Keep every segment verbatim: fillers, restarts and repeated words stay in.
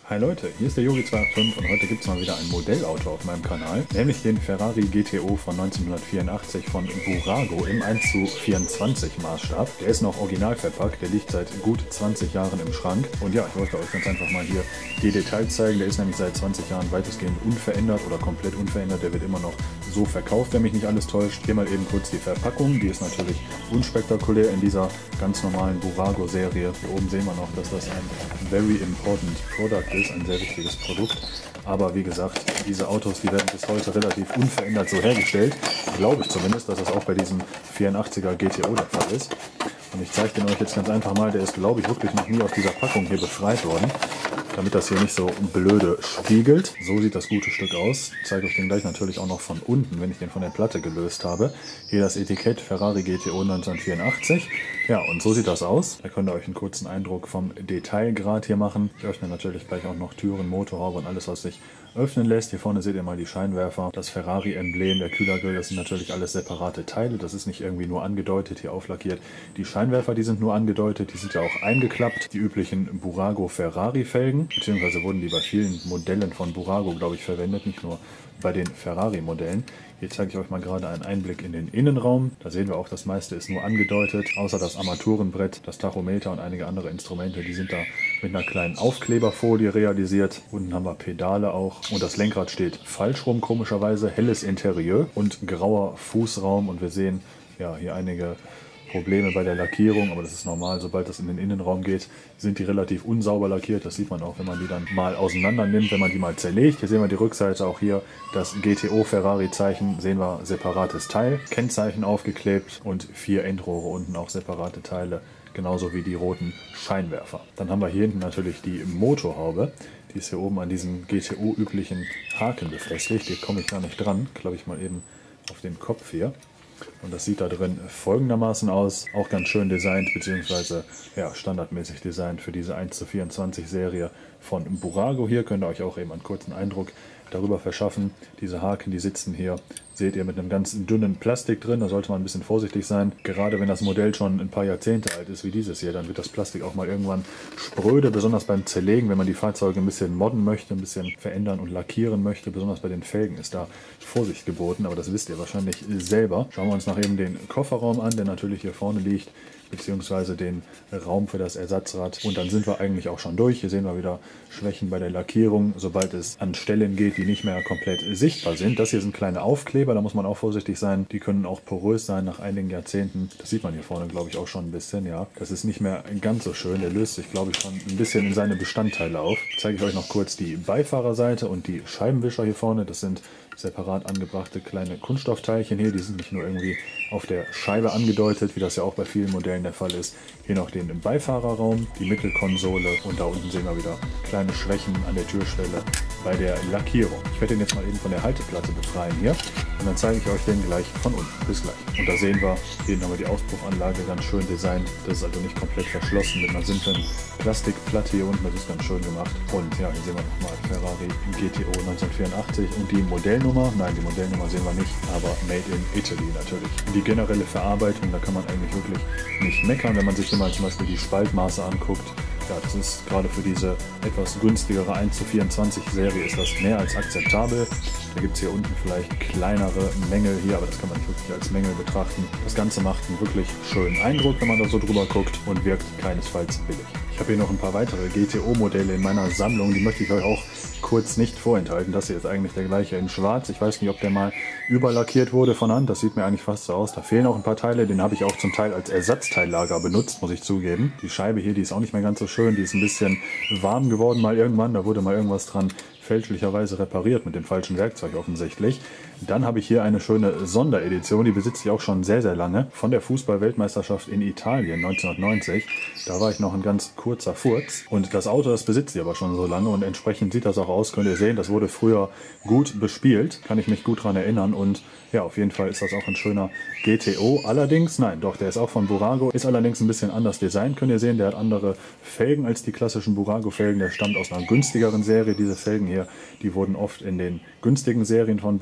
Hi Leute, hier ist der Yogi zwei acht fünf und heute gibt es mal wieder ein Modellauto auf meinem Kanal, nämlich den Ferrari G T O von neunzehnhundertvierundachtzig von Burago im eins zu vierundzwanzig Maßstab. Der ist noch original verpackt, der liegt seit gut zwanzig Jahren im Schrank und ja, ich wollte euch ganz einfach mal hier die Details zeigen. Der ist nämlich seit zwanzig Jahren weitestgehend unverändert oder komplett unverändert, der wird immer noch so verkauft, wenn mich nicht alles täuscht. Hier mal eben kurz die Verpackung, die ist natürlich unspektakulär in dieser ganz normalen Burago-Serie. Hier oben sehen wir noch, dass das ein Very Important Product ist, ein sehr wichtiges Produkt. Aber wie gesagt, diese Autos, die werden bis heute relativ unverändert so hergestellt. Glaube ich zumindest, dass das auch bei diesem vierundachtziger G T O der Fall ist. Und ich zeige den euch jetzt ganz einfach mal, der ist glaube ich wirklich noch nie aus dieser Packung hier befreit worden, damit das hier nicht so blöde spiegelt. So sieht das gute Stück aus. Ich zeige euch den gleich natürlich auch noch von unten, wenn ich den von der Platte gelöst habe. Hier das Etikett Ferrari G T O neunzehnhundertvierundachtzig. Ja, und so sieht das aus. Da könnt ihr euch einen kurzen Eindruck vom Detailgrad hier machen. Ich öffne natürlich gleich auch noch Türen, Motorhaube und alles, was sich öffnen lässt. Hier vorne seht ihr mal die Scheinwerfer, das Ferrari-Emblem, der Kühlergrill, das sind natürlich alles separate Teile. Das ist nicht irgendwie nur angedeutet, hier auflackiert. Die Scheinwerfer, die sind nur angedeutet, die sind ja auch eingeklappt. Die üblichen Burago Ferrari-Felgen, beziehungsweise wurden die bei vielen Modellen von Burago, glaube ich, verwendet, nicht nur bei den Ferrari-Modellen. Hier zeige ich euch mal gerade einen Einblick in den Innenraum. Da sehen wir auch, das meiste ist nur angedeutet, außer das Armaturenbrett, das Tachometer und einige andere Instrumente, die sind da mit einer kleinen Aufkleberfolie realisiert. Unten haben wir Pedale auch und das Lenkrad steht falsch rum, komischerweise. Helles Interieur und grauer Fußraum und wir sehen ja hier einige Probleme bei der Lackierung, aber das ist normal, sobald das in den Innenraum geht, sind die relativ unsauber lackiert. Das sieht man auch, wenn man die dann mal auseinander nimmt, wenn man die mal zerlegt. Hier sehen wir die Rückseite, auch hier das G T O Ferrari Zeichen, sehen wir separates Teil, Kennzeichen aufgeklebt und vier Endrohre unten auch separate Teile, genauso wie die roten Scheinwerfer. Dann haben wir hier hinten natürlich die Motorhaube, die ist hier oben an diesem G T O üblichen Haken befestigt. Hier komme ich gar nicht dran, klappe ich mal eben auf den Kopf hier. Und das sieht da drin folgendermaßen aus, auch ganz schön designt, beziehungsweise ja, standardmäßig designt für diese eins zu vierundzwanzig Serie von Burago. Hier könnt ihr euch auch eben einen kurzen Eindruck darüber verschaffen. Diese Haken, die sitzen hier, seht ihr, mit einem ganz dünnen Plastik drin. Da sollte man ein bisschen vorsichtig sein. Gerade wenn das Modell schon ein paar Jahrzehnte alt ist wie dieses hier, dann wird das Plastik auch mal irgendwann spröde, besonders beim Zerlegen, wenn man die Fahrzeuge ein bisschen modden möchte, ein bisschen verändern und lackieren möchte. Besonders bei den Felgen ist da Vorsicht geboten, aber das wisst ihr wahrscheinlich selber. Schauen wir uns noch eben den Kofferraum an, der natürlich hier vorne liegt, beziehungsweise den Raum für das Ersatzrad. Und dann sind wir eigentlich auch schon durch. Hier sehen wir wieder Schwächen bei der Lackierung, sobald es an Stellen geht, die nicht mehr komplett sichtbar sind. Das hier sind kleine Aufkleber, da muss man auch vorsichtig sein. Die können auch porös sein nach einigen Jahrzehnten. Das sieht man hier vorne, glaube ich, auch schon ein bisschen. Ja, das ist nicht mehr ganz so schön. Der löst sich, glaube ich, schon ein bisschen in seine Bestandteile auf. Jetzt zeige ich euch noch kurz die Beifahrerseite und die Scheibenwischer hier vorne. Das sind separat angebrachte kleine Kunststoffteilchen hier. Die sind nicht nur irgendwie auf der Scheibe angedeutet, wie das ja auch bei vielen Modellen der Fall ist. Hier noch den Beifahrerraum, die Mittelkonsole und da unten sehen wir wieder kleine Schwächen an der Türschwelle bei der Lackierung. Ich werde den jetzt mal eben von der Halteplatte befreien hier und dann zeige ich euch den gleich von unten. Bis gleich. Und da sehen wir, hier haben wir die Auspuffanlage ganz schön designt. Das ist also nicht komplett verschlossen mit einer simplen Plastikplatte hier unten. Das ist ganz schön gemacht. Und ja, hier sehen wir nochmal Ferrari G T O neunzehnhundertvierundachtzig und die Modellnummer. Nein, die Modellnummer sehen wir nicht, aber Made in Italy natürlich. Und die generelle Verarbeitung, da kann man eigentlich wirklich nicht meckern, wenn man sich hier mal zum Beispiel die Spaltmaße anguckt. Ja, das ist gerade für diese etwas günstigere eins zu vierundzwanzig Serie ist das mehr als akzeptabel. Da gibt es hier unten vielleicht kleinere Mängel hier, aber das kann man nicht wirklich als Mängel betrachten. Das Ganze macht einen wirklich schönen Eindruck, wenn man da so drüber guckt und wirkt keinesfalls billig. Ich habe hier noch ein paar weitere G T O-Modelle in meiner Sammlung, die möchte ich euch auch kurz nicht vorenthalten. Das hier ist eigentlich der gleiche in schwarz. Ich weiß nicht, ob der mal überlackiert wurde von Hand. Das sieht mir eigentlich fast so aus. Da fehlen auch ein paar Teile. Den habe ich auch zum Teil als Ersatzteillager benutzt, muss ich zugeben. Die Scheibe hier, die ist auch nicht mehr ganz so schön. Die ist ein bisschen warm geworden mal irgendwann. Da wurde mal irgendwas dran fälschlicherweise repariert mit dem falschen Werkzeug offensichtlich. Dann habe ich hier eine schöne Sonderedition, die besitze ich auch schon sehr, sehr lange, von der Fußball-Weltmeisterschaft in Italien neunzehnhundertneunzig. Da war ich noch ein ganz kurzer Furz und das Auto, das besitze ich aber schon so lange und entsprechend sieht das auch aus, könnt ihr sehen, das wurde früher gut bespielt, kann ich mich gut daran erinnern und ja, auf jeden Fall ist das auch ein schöner G T O. Allerdings, nein, doch, der ist auch von Burago, ist allerdings ein bisschen anders designt, könnt ihr sehen, der hat andere Felgen als die klassischen Burago-Felgen, der stammt aus einer günstigeren Serie, diese Felgen hier, die wurden oft in den günstigen Serien von Burago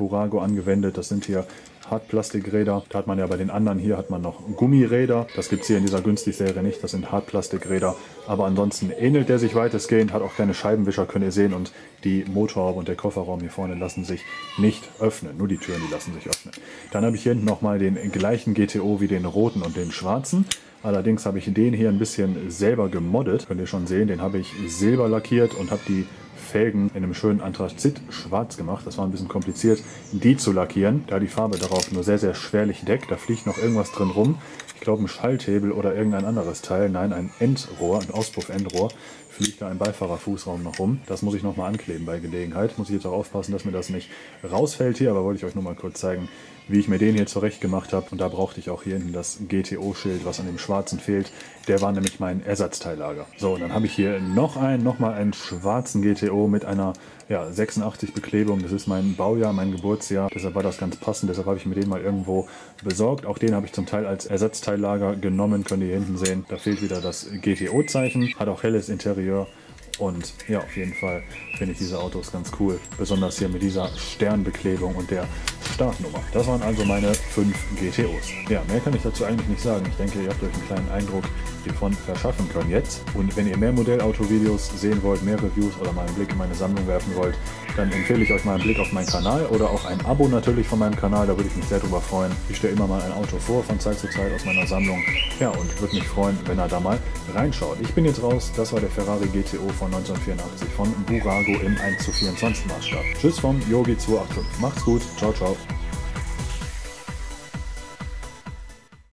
angewendet. Das sind hier Hartplastikräder. Da hat man ja bei den anderen hier hat man noch Gummiräder. Das gibt es hier in dieser Günstig-Serie nicht. Das sind Hartplastikräder. Aber ansonsten ähnelt der sich weitestgehend. Hat auch keine Scheibenwischer, könnt ihr sehen. Und die Motorhaube und der Kofferraum hier vorne lassen sich nicht öffnen. Nur die Türen, die lassen sich öffnen. Dann habe ich hier hinten nochmal den gleichen G T O wie den roten und den schwarzen. Allerdings habe ich den hier ein bisschen selber gemoddet. Könnt ihr schon sehen. Den habe ich silber lackiert und habe die Felgen in einem schönen Anthrazit schwarz gemacht. Das war ein bisschen kompliziert, die zu lackieren, da die Farbe darauf nur sehr, sehr schwerlich deckt. Da fliegt noch irgendwas drin rum. Ich glaube ein Schalthebel oder irgendein anderes Teil. Nein, ein Endrohr, ein Auspuffendrohr. Fliegt da im Beifahrerfußraum noch rum. Das muss ich nochmal ankleben bei Gelegenheit. Muss ich jetzt auch aufpassen, dass mir das nicht rausfällt hier, aber wollte ich euch nur mal kurz zeigen, wie ich mir den hier zurecht gemacht habe. Und da brauchte ich auch hier hinten das G T O-Schild, was an dem schwarzen fehlt. Der war nämlich mein Ersatzteillager. So, und dann habe ich hier noch einen, nochmal einen schwarzen G T O mit einer ja, sechsundachtzig Beklebung. Das ist mein Baujahr, mein Geburtsjahr. Deshalb war das ganz passend. Deshalb habe ich mir den mal irgendwo besorgt. Auch den habe ich zum Teil als Ersatzteillager genommen. Könnt ihr hier hinten sehen. Da fehlt wieder das G T O-Zeichen. Hat auch helles Interieur. Und ja, auf jeden Fall finde ich diese Autos ganz cool. Besonders hier mit dieser Sternbeklebung und der Startnummer. Das waren also meine fünf G T Os. Ja, mehr kann ich dazu eigentlich nicht sagen. Ich denke, ihr habt euch einen kleinen Eindruck hiervon verschaffen können jetzt. Und wenn ihr mehr Modellauto-Videos sehen wollt, mehr Reviews oder mal einen Blick in meine Sammlung werfen wollt, dann empfehle ich euch mal einen Blick auf meinen Kanal oder auch ein Abo natürlich von meinem Kanal. Da würde ich mich sehr drüber freuen. Ich stelle immer mal ein Auto vor von Zeit zu Zeit aus meiner Sammlung. Ja, und würde mich freuen, wenn ihr da mal reinschaut. Ich bin jetzt raus. Das war der Ferrari G T O von neunzehnhundertvierundachtzig von Burago im eins zu vierundzwanzig Maßstab. Tschüss vom Yogi zwei acht fünf. Macht's gut. Ciao, ciao.